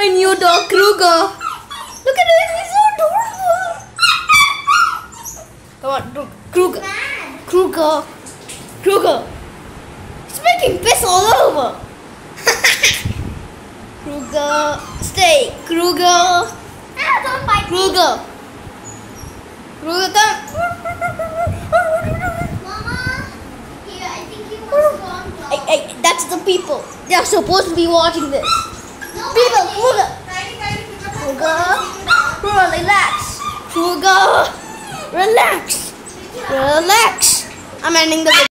my new dog, Kruger. Look at him, he's so adorable. Come on, Kruger. Kruger. Kruger. He's making piss all over. Kruger. Stay. Kruger. Don't bite Kruger. Kruger, come. Mama, here, I think he wants to go on top. Hey, that's the people. They're supposed to be watching this. No, People, Bite. Kruger. Kruger. Kruger, relax. Kruger. Relax. Relax. I'm ending the video.